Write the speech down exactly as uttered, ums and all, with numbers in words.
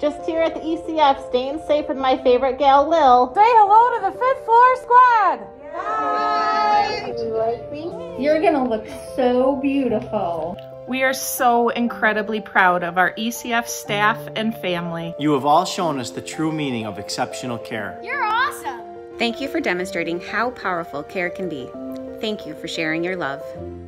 Just here at the E C F, staying safe with my favorite gal, Lil. Say hello to the fifth floor squad. Hi. Do you like me? You're gonna look so beautiful. We are so incredibly proud of our E C F staff and family. You have all shown us the true meaning of exceptional care. You're awesome. Thank you for demonstrating how powerful care can be. Thank you for sharing your love.